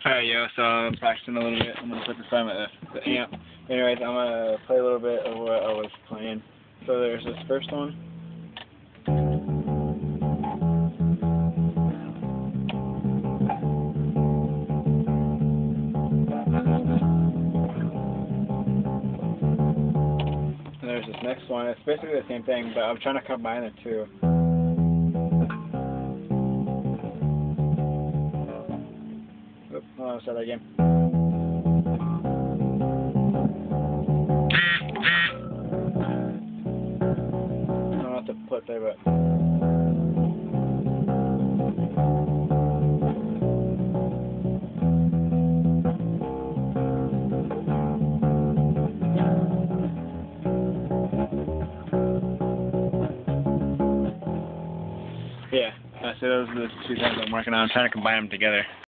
Alright, yo, so I'm practicing a little bit. I'm gonna put this on the amp. Anyways, I'm gonna play a little bit of what I was playing. So there's this first one. And there's this next one. It's basically the same thing, but I'm trying to combine the two. Oops, hold on, start that again. I don't know what to put there, but yeah, so those are the two things I'm working on. I'm trying to combine them together.